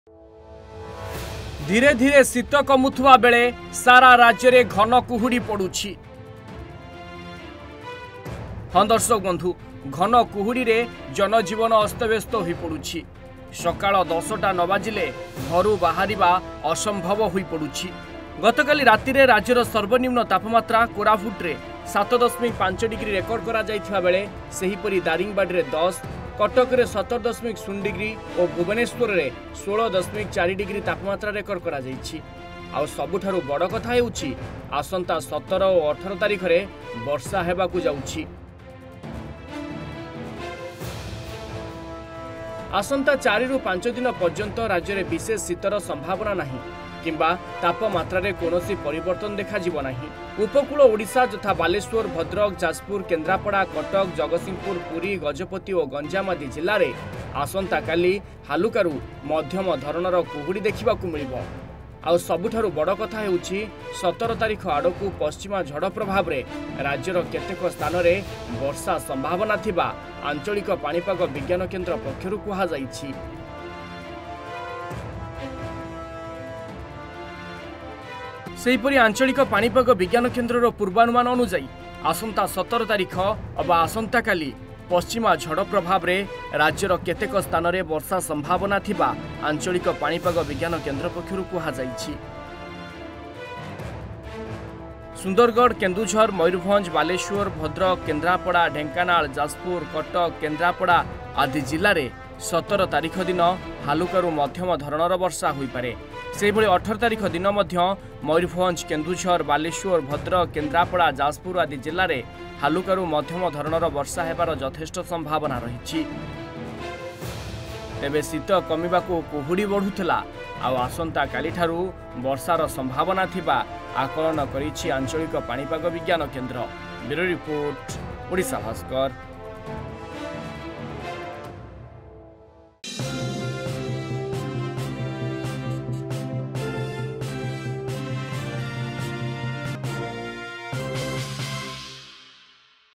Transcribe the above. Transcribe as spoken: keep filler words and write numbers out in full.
धीरे धीरे शीत कमुवा बेले सारा राज्य में घन कुहुड़ी पड़ुछि। हाँ दर्शक बंधु, घन कुहुड़ी रे जनजीवन अस्तव्यस्त हो पड़ुछि। सकाळ दसटा न बाजिले घरू बाहरिबा असंभव हो पड़ुछि। गतकाली राति रे राज्यर सर्वनिम्न तापमात्रा कोरापुटे सात दशमिक पांच डिग्री रेकर्ड करा जाइथिबा बेले सेहीपरि दारिंगबाड़ी रे दस, कटक रे सतर दशमिक शून्य डिग्री और भुवनेश्वर रे सोलह दशमिक चार डिग्री तापमात्रा रेकर्ड करा जाइछि। आ सबुठारु बड़ कथा हेउछि आसंता सतर और अठारह तारिख रे वर्षा हेबाकु जाउछि। आसंता चारि रु पांच दिन पर्यंत राज्य में विशेष शीतर संभावना नहीं किंबा तापमात्रा रे कोनोसी परिवर्तन देखा जीव नहीं। उपकूल ओडिशा तथा बालेश्वर, भद्रक, जाजपुर, केन्द्रापड़ा, कटक, जगतसिंहपुर, पुरी, गजपति और गंजाम आदि जिले में आसंता काली हालुकारु मध्यम धरणर कुहुड़ी देखा मिलिबो। आउ सबुठारु बड़ कथा हेउछि सतर तारिख आड़कू पश्चिमा झड़ प्रभाव रे राज्यर केतेक स्थान रे वर्षा संभावना थिबा आंचलिक पाणीपाग विज्ञान केन्द्र पक्षरु कुहा जाइछि। सेहीपरि आंचलिक पाणीपाग विज्ञान केन्द्र पूर्वानुमान अनुसार आसंता सतर तारिख अबा आसंता काली पश्चिमा झड़ प्रभाव रे राज्यर केतेक स्थान रे वर्षा संभावना थिबा आंचलिक पाणीपाग विज्ञान केन्द्र पक्षरु कुहा जाइछि। सुंदरगढ़, केन्दुझर, मयूरभंज, बालेश्वर, भद्रक, केन्द्रापड़ा, ढेंकानाल, जाजपुर, कटक, केन्द्रापड़ा आदि जिले में सतर तारिख दिन हालुकारु मध्यम धरणर वर्षा हो पारे। सेहिभଳି अठारह तारिख दिन मयूरभंज, केन्दुझर, बालेश्वर, भद्रक, केन्द्रापड़ा, जाजपुर आदि जिले में हालुकारु मध्यम धरणर वर्षा हेबार यथेष्ट संभावना रही। तेबे शीत कमिबाकू कुहुड़ी बढ़ुला आउ आसंता काली ठारू वर्षार संभावना थिबा आकलन करिछि आंचलिक पाणीपाग विज्ञान केन्द्र। Bureau report, Odisha Bhaskar.